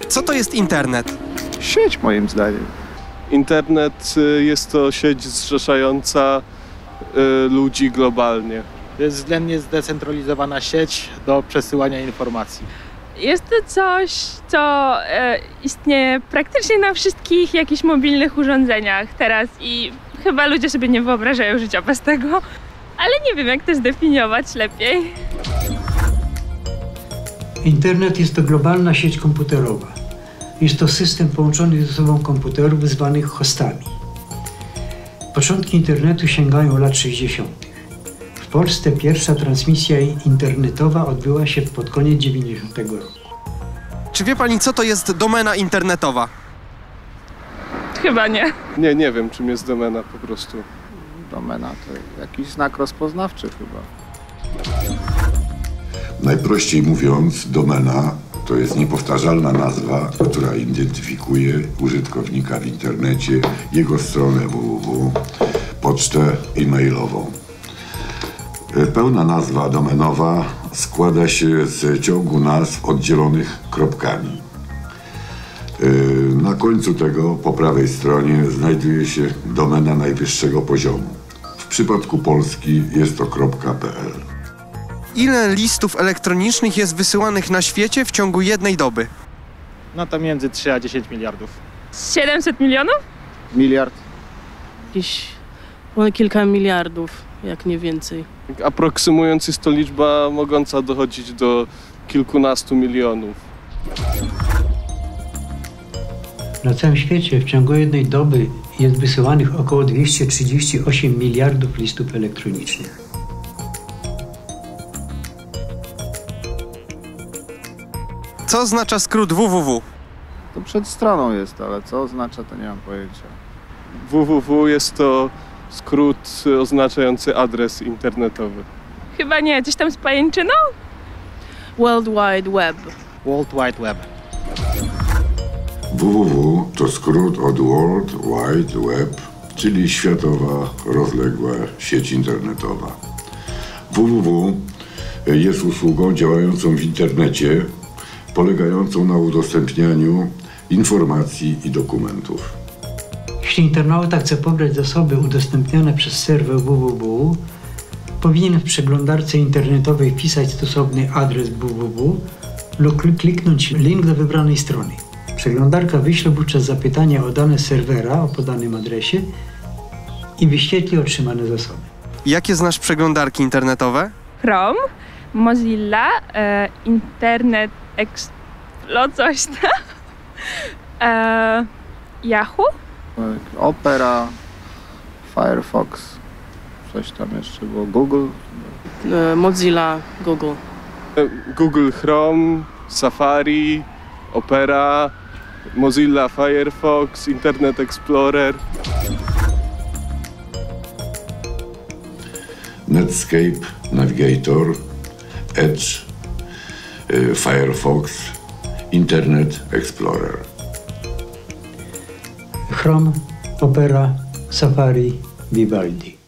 Co to jest internet? Sieć, moim zdaniem. Internet jest to sieć zrzeszająca ludzi globalnie. To jest względnie zdecentralizowana sieć do przesyłania informacji. Jest to coś, co istnieje praktycznie na wszystkich jakichś mobilnych urządzeniach teraz i chyba ludzie sobie nie wyobrażają życia bez tego, ale nie wiem, jak to zdefiniować lepiej. Internet jest to globalna sieć komputerowa. Jest to system połączonych ze sobą komputerów zwanych hostami. Początki internetu sięgają lat 60. W Polsce pierwsza transmisja internetowa odbyła się pod koniec 90 roku. Czy wie pani, co to jest domena internetowa? Chyba nie. Nie wiem, czym jest domena po prostu. Domena to jakiś znak rozpoznawczy chyba. Najprościej mówiąc, domena to jest niepowtarzalna nazwa, która identyfikuje użytkownika w internecie, jego stronę www, pocztę e-mailową. Pełna nazwa domenowa składa się z ciągu nazw oddzielonych kropkami. Na końcu tego, po prawej stronie, znajduje się domena najwyższego poziomu. W przypadku Polski jest to .pl. Ile listów elektronicznych jest wysyłanych na świecie w ciągu jednej doby? No to między 3 a 10 miliardów. 700 milionów? Miliard. Jakieś kilka miliardów, jak nie więcej. Aproksymując, jest to liczba mogąca dochodzić do kilkunastu milionów. Na całym świecie w ciągu jednej doby jest wysyłanych około 238 miliardów listów elektronicznych. Co oznacza skrót www? To przed stroną jest, ale co oznacza, to nie mam pojęcia. www jest to skrót oznaczający adres internetowy. Chyba nie, coś tam z pajęczyną? World Wide Web. World Wide Web. www to skrót od World Wide Web, czyli światowa, rozległa sieć internetowa. www jest usługą działającą w internecie, polegającą na udostępnianiu informacji i dokumentów. Jeśli internauta chce pobrać zasoby udostępniane przez serwer www, powinien w przeglądarce internetowej wpisać stosowny adres www lub kliknąć link do wybranej strony. Przeglądarka wyśle wówczas zapytanie o dane serwera o podanym adresie i wyświetli otrzymane zasoby. Jakie znasz przeglądarki internetowe? Chrome, Mozilla, Internet Explorer, coś tam. Yahoo? Opera, Firefox, coś tam jeszcze było, Google. Mozilla, Google. Google Chrome, Safari, Opera, Mozilla Firefox, Internet Explorer. Netscape, Navigator, Edge, Firefox, Internet Explorer. Chrome, Opera, Safari, Vivaldi.